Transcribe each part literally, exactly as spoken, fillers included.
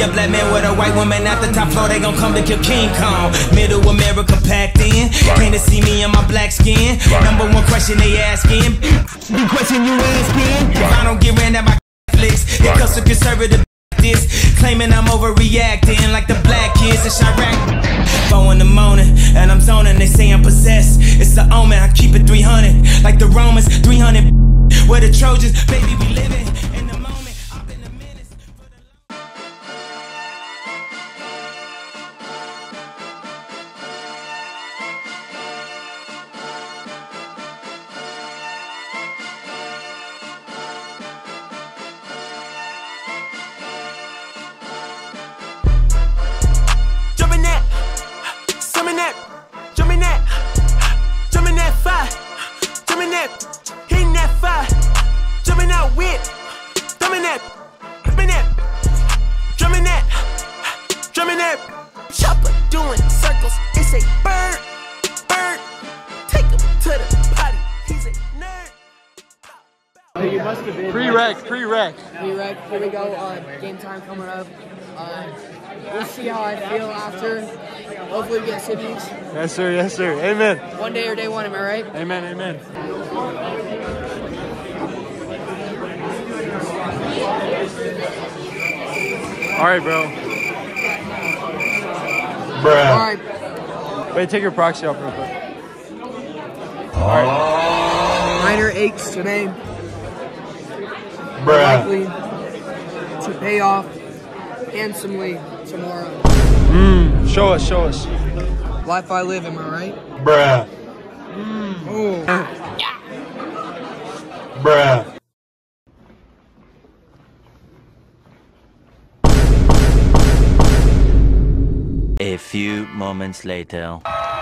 a black man with a white woman at the top floor, they gon' come to kill King Kong. Middle America packed in, can't see me in my black skin. Number one question they asking, the question you asking, if I don't get ran at my flicks, it comes to conservative this, claiming I'm overreacting like the black kids in Chirac. Four in the morning, and I'm zoning, they say I'm possessed. It's the omen, I keep it three hundred, like the Romans, three hundred. Where the Trojans, baby, we living in the moment. I've been a menace for the jumping that, summon that, jumping that, jumping that fire, jumping that, hitting that fire, jumping out with, drumming that, drumming that, drumming that, drumming that, chopper doing circles. It's a bird, bird, take him to the potty. He's a nerd. Pre-rec, pre-rec. Pre-rec, here we go, uh, game time coming up. Uh, we'll see how I feel after. Hopefully we get civvies. Yes, sir, yes, sir. Amen. One day or day one, am I right? Amen, amen. All right, bro. Bruh. All right. Wait, take your proxy off real quick. All right. Minor aches today. Bruh. Likely to pay off handsomely tomorrow. Mmm, show us, show us. Life I live, am I right? Bruh. Mm. Oh. Bruh. A few moments later.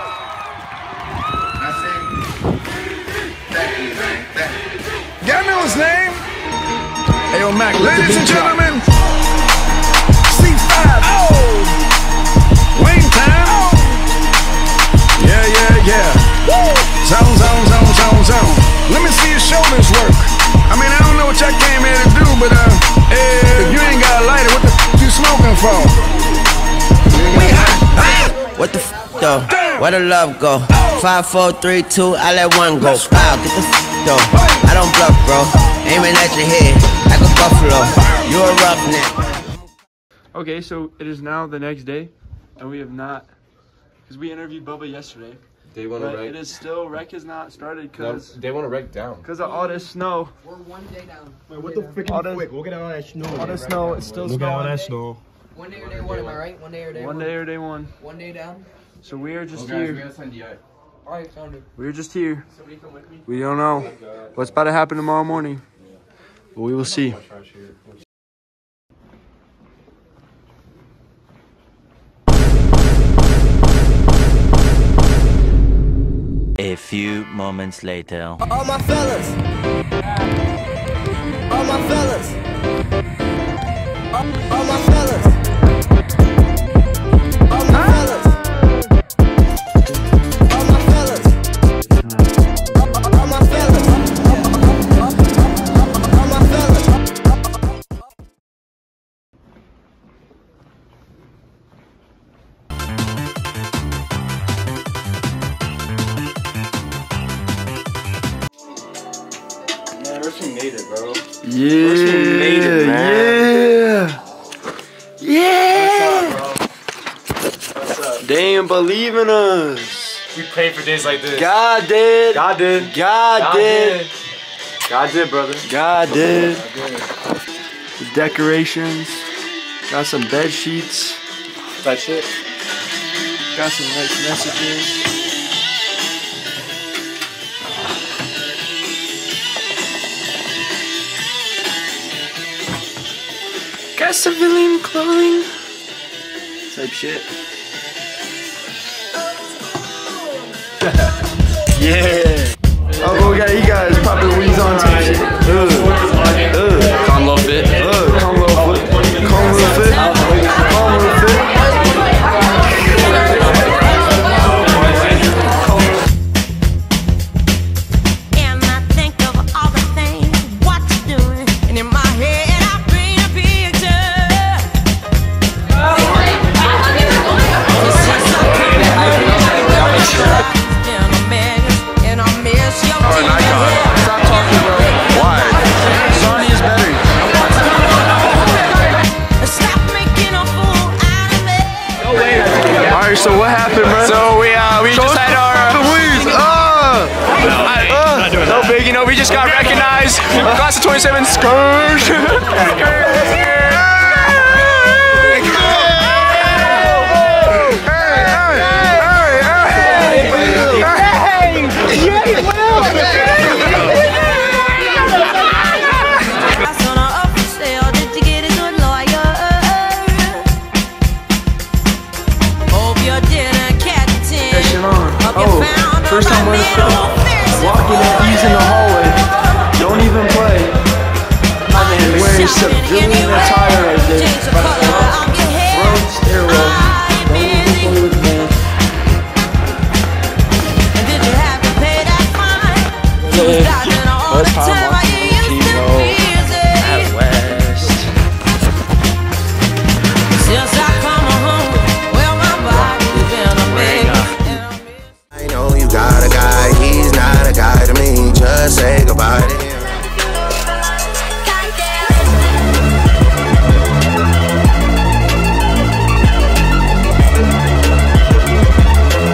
Y'all know his name? Hey, yo, Mac, ladies and gentlemen, C five. Oh! Wing time. Oh! Yeah, yeah, yeah. Woo! Zone, zone, zone, zone, zone. Let me see your shoulders work. I mean, I don't know what y'all came here to do, but uh, if you ain't got a lighter, what the f you smoking for? We hot, hot. What the f though? Where the love go? Five, four, three, two, I let one go. Wow, get the f though. I don't bluff, bro. Aiming at your head like a buffalo. You a roughneck. Okay, so it is now the next day, and we have not, because we interviewed Bubba yesterday. They want to but wreck. It is still, wreck has not started because no, they want to wreck down. Because of all this snow. We're one day down. Wait, what the frick? All this, quick, we'll get all that snow. All the snow, it's still Look snowing. at all that snow. One day or day one, am I right? One day or day one? One day or day one. One day down. So we are just oh, guys, here. We gotta send you out. Alright, found it. We're just here. Somebody come with me? We don't know what's about to happen tomorrow morning. But we will see. A few moments later. All my fellas. All my fellas. All, all my fellas. All my fellas. All my fellas. All, all my fellas. All my fellas. Made it, bro. Yeah, made it, man. yeah, yeah. What's up, bro? What's up? They ain't believe in us. We prayed for days like this. God did. God did. God, God did. did. God did, brother. God did. God did. The decorations. Got some bed sheets. That shit. Got some nice messages. Got civilian clothing type shit. Yeah. Oh, we got you guys popping wings on type shit. Ugh. Ugh. Conlo fit. Ugh. Conlo fit. Conlo fit. Conlo fit. big, you know, we just got recognized. Class of twenty-seven, Scourge. Oh, first time wearing a fit. Walking at ease in the hallway. Don't even play. My man wearing civilian attire right there. Road stairwell. Don't even play with man. Yeah, that's time.